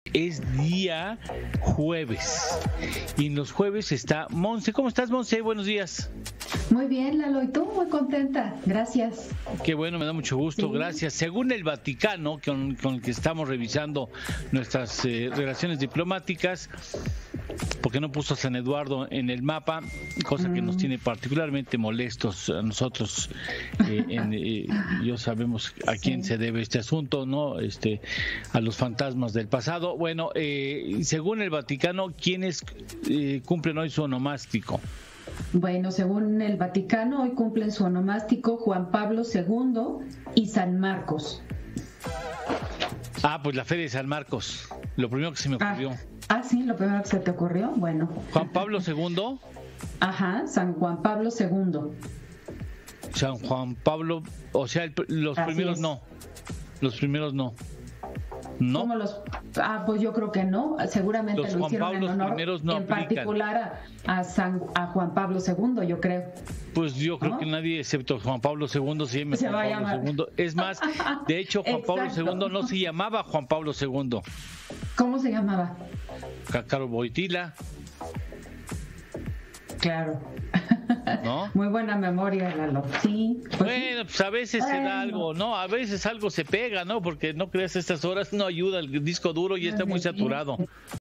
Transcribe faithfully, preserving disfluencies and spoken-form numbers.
es día jueves. Y en los jueves está Monse. ¿Cómo estás, Monse? Buenos días. Muy bien, Lalo, y tú, muy contenta, gracias. Qué bueno, me da mucho gusto, Sí. Gracias. Según el Vaticano, con, con el que estamos revisando nuestras eh, relaciones diplomáticas, porque no puso a San Eduardo en el mapa, cosa mm. que nos tiene particularmente molestos a nosotros. Eh, en, eh, yo sabemos a quién sí. se debe este asunto, ¿no? Este, a los fantasmas del pasado. Bueno, eh, según el Vaticano, ¿quiénes eh, cumplen hoy su onomástico? Bueno, según el Vaticano, hoy cumplen su onomástico Juan Pablo segundo y San Marcos. Ah, pues la Feria de San Marcos, lo primero que se me ocurrió. Ah, ah, sí, lo primero que se te ocurrió, bueno. Juan Pablo segundo. Ajá, San Juan Pablo segundo. San Juan Pablo, o sea, el, los Así primeros es. no, los primeros no. ¿No? ¿Cómo los? Ah, pues yo creo que no. Seguramente los lo Juan hicieron Pablos en honor, primeros no en aplican. particular a, a, San, a Juan Pablo segundo, yo creo. Pues yo creo ¿no? que nadie excepto Juan Pablo segundo se llama se Juan va Pablo a llamar. segundo. Es más, de hecho Juan Pablo Exacto. segundo no se llamaba Juan Pablo segundo. ¿Cómo se llamaba? Cácaro Boitila. Claro. ¿No? Muy buena memoria, Lalo. Sí. Pues bueno, pues a veces bueno. se da algo, ¿no? A veces algo se pega, ¿no? Porque no creas, estas horas no ayuda el disco duro y está muy saturado.